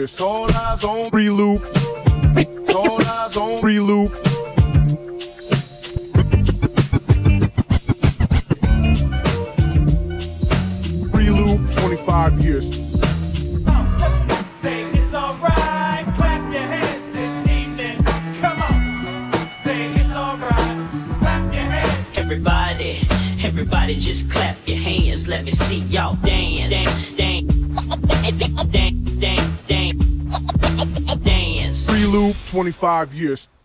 years. All eyes on Reloop. All eyes on Reloop. Reloop, 25 years. Say it's alright, clap your hands this evening. Come on, say it's alright, clap your hands. Everybody just clap your hands. Let me see y'all dance. Dance. Reloop, 25 years.